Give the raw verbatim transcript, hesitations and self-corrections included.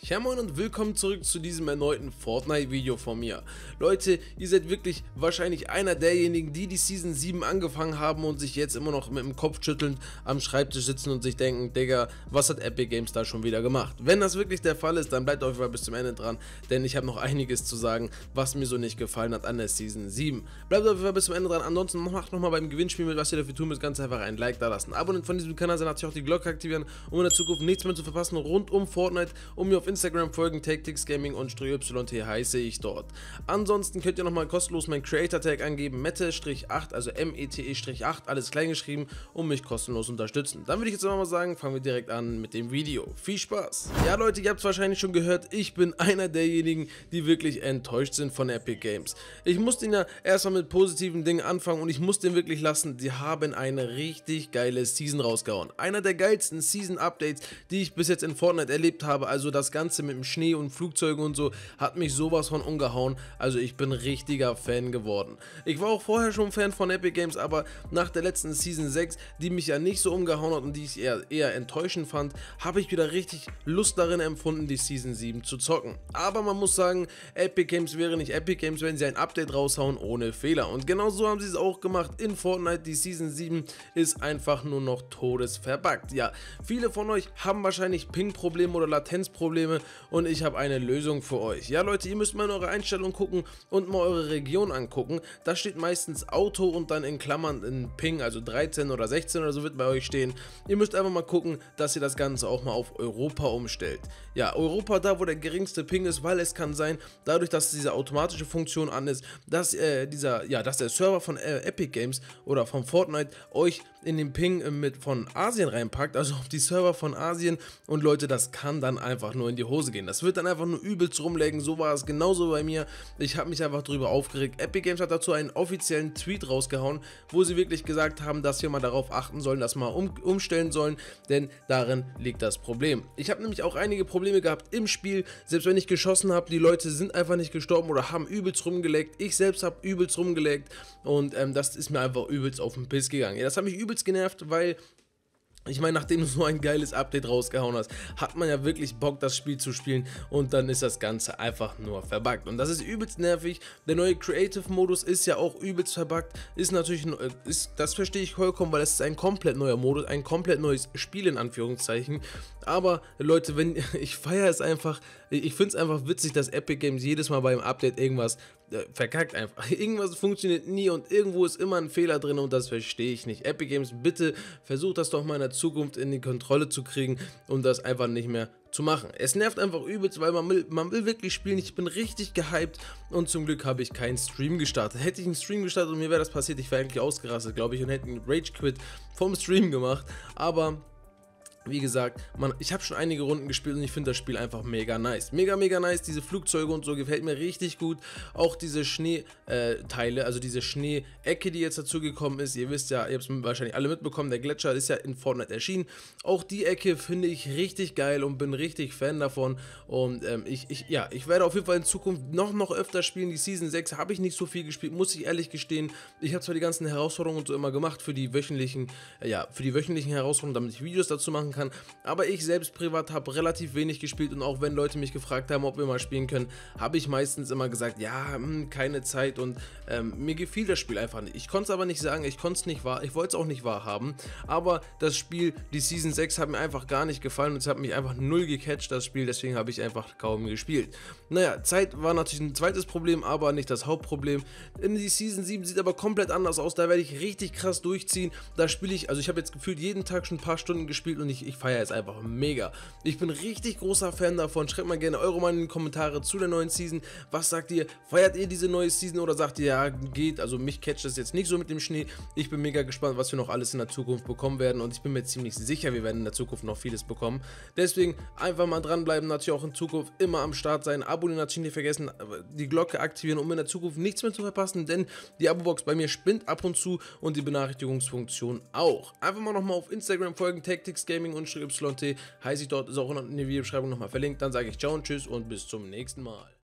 Ja moin und willkommen zurück zu diesem erneuten Fortnite-Video von mir. Leute, ihr seid wirklich wahrscheinlich einer derjenigen, die die Season sieben angefangen haben und sich jetzt immer noch mit dem Kopf schüttelnd am Schreibtisch sitzen und sich denken, Digga, was hat Epic Games da schon wieder gemacht? Wenn das wirklich der Fall ist, dann bleibt auf jeden Fall bis zum Ende dran, denn ich habe noch einiges zu sagen, was mir so nicht gefallen hat an der Season sieben. Bleibt auf jeden Fall bis zum Ende dran, ansonsten macht nochmal beim Gewinnspiel mit, was ihr dafür tun müsst, ganz einfach ein Like da lassen. Abonnent von diesem Kanal sein, natürlich auch die Glocke aktivieren, um in der Zukunft nichts mehr zu verpassen rund um Fortnite, um mir auf Instagram folgen, Tactics Gaming und Y T heiße ich dort. Ansonsten könnt ihr nochmal kostenlos meinen Creator Tag angeben, Mette acht, also M E T E acht, alles klein geschrieben, um mich kostenlos unterstützen. Dann würde ich jetzt nochmal sagen, fangen wir direkt an mit dem Video. Viel Spaß! Ja Leute, ihr habt es wahrscheinlich schon gehört, ich bin einer derjenigen, die wirklich enttäuscht sind von Epic Games. Ich musste ihn ja erstmal mit positiven Dingen anfangen und ich muss den wirklich lassen, die haben eine richtig geile Season rausgehauen. Einer der geilsten Season Updates, die ich bis jetzt in Fortnite erlebt habe, also das Ganze mit dem Schnee und Flugzeuge und so, hat mich sowas von umgehauen, also ich bin richtiger Fan geworden. Ich war auch vorher schon Fan von Epic Games, aber nach der letzten Season sechs, die mich ja nicht so umgehauen hat und die ich eher, eher enttäuschend fand, habe ich wieder richtig Lust darin empfunden, die Season sieben zu zocken. Aber man muss sagen, Epic Games wäre nicht Epic Games, wenn sie ein Update raushauen ohne Fehler. Und genau so haben sie es auch gemacht in Fortnite. Die Season sieben ist einfach nur noch todesverbuggt. Ja, viele von euch haben wahrscheinlich Ping-Probleme oder Latenzprobleme und ich habe eine Lösung für euch. Ja Leute, ihr müsst mal in eure Einstellungen gucken und mal eure Region angucken. Da steht meistens Auto und dann in Klammern in Ping, also dreizehn oder sechzehn oder so wird bei euch stehen. Ihr müsst einfach mal gucken, dass ihr das Ganze auch mal auf Europa umstellt. Ja, Europa da, wo der geringste Ping ist, weil es kann sein, dadurch, dass diese automatische Funktion an ist, dass äh, dieser, ja, dass der Server von äh, Epic Games oder von Fortnite euch in den Ping äh, mit von Asien reinpackt, also auf die Server von Asien, und Leute, das kann dann einfach nur in die Hose gehen. Das wird dann einfach nur übelst rumlegen, so war es genauso bei mir. Ich habe mich einfach drüber aufgeregt. Epic Games hat dazu einen offiziellen Tweet rausgehauen, wo sie wirklich gesagt haben, dass wir mal darauf achten sollen, dass wir mal um, umstellen sollen, denn darin liegt das Problem. Ich habe nämlich auch einige Probleme gehabt im Spiel, selbst wenn ich geschossen habe, die Leute sind einfach nicht gestorben oder haben übelst rumgeleckt. Ich selbst habe übelst rumgeleckt und ähm, das ist mir einfach übelst auf den Piss gegangen. Ja, das hat mich übelst genervt, weil ich meine, nachdem du so ein geiles Update rausgehauen hast, hat man ja wirklich Bock, das Spiel zu spielen, und dann ist das Ganze einfach nur verbuggt. Und das ist übelst nervig. Der neue Creative-Modus ist ja auch übelst verbuggt. Ist natürlich, ist, das verstehe ich vollkommen, weil es ist ein komplett neuer Modus, ein komplett neues Spiel in Anführungszeichen. Aber Leute, wenn ich feiere es einfach, ich finde es einfach witzig, dass Epic Games jedes Mal beim Update irgendwas äh, verkackt einfach. Irgendwas funktioniert nie und irgendwo ist immer ein Fehler drin und das verstehe ich nicht. Epic Games, bitte versucht das doch mal in der Zukunft in die Kontrolle zu kriegen und das einfach nicht mehr zu machen. Es nervt einfach übelst, weil man will, man will wirklich spielen. Ich bin richtig gehypt und zum Glück habe ich keinen Stream gestartet. Hätte ich einen Stream gestartet und mir wäre das passiert, ich wäre eigentlich ausgerastet, glaube ich, und hätte einen Rage Quit vom Stream gemacht, aber wie gesagt, man, ich habe schon einige Runden gespielt und ich finde das Spiel einfach mega nice. Mega, mega nice. Diese Flugzeuge und so gefällt mir richtig gut. Auch diese Schneeteile, äh, also diese Schneeecke, die jetzt dazu gekommen ist. Ihr wisst ja, ihr habt es wahrscheinlich alle mitbekommen, der Gletscher ist ja in Fortnite erschienen. Auch die Ecke finde ich richtig geil und bin richtig Fan davon. Und ähm, ich, ich, ja, ich werde auf jeden Fall in Zukunft noch, noch öfter spielen. Die Season sechs habe ich nicht so viel gespielt, muss ich ehrlich gestehen. Ich habe zwar die ganzen Herausforderungen und so immer gemacht für die wöchentlichen, äh, ja, für die wöchentlichen Herausforderungen, damit ich Videos dazu machen kann, aber ich selbst privat habe relativ wenig gespielt und auch wenn Leute mich gefragt haben, ob wir mal spielen können, habe ich meistens immer gesagt, ja, hm, keine Zeit, und ähm, mir gefiel das Spiel einfach nicht. Ich konnte es aber nicht sagen, ich konnte es nicht wahr, ich wollte es auch nicht wahrhaben, aber das Spiel, die Season sechs, hat mir einfach gar nicht gefallen und es hat mich einfach null gecatcht, das Spiel, deswegen habe ich einfach kaum gespielt. Naja, Zeit war natürlich ein zweites Problem, aber nicht das Hauptproblem. In die Season sieben sieht aber komplett anders aus, da werde ich richtig krass durchziehen, da spiele ich, also ich habe jetzt gefühlt jeden Tag schon ein paar Stunden gespielt und ich, ich feiere es einfach mega. Ich bin richtig großer Fan davon. Schreibt mal gerne eure Meinung in die Kommentare zu der neuen Season. Was sagt ihr? Feiert ihr diese neue Season oder sagt ihr, ja, geht? Also mich catcht das jetzt nicht so mit dem Schnee. Ich bin mega gespannt, was wir noch alles in der Zukunft bekommen werden und ich bin mir ziemlich sicher, wir werden in der Zukunft noch vieles bekommen. Deswegen einfach mal dranbleiben, natürlich auch in Zukunft immer am Start sein. Abonnieren natürlich nicht vergessen, die Glocke aktivieren, um in der Zukunft nichts mehr zu verpassen, denn die Abo-Box bei mir spinnt ab und zu und die Benachrichtigungsfunktion auch. Einfach mal nochmal auf Instagram folgen, Tactics Gaming und Y T heiße ich dort, ist auch in der Videobeschreibung nochmal verlinkt. Dann sage ich ciao und tschüss und bis zum nächsten Mal.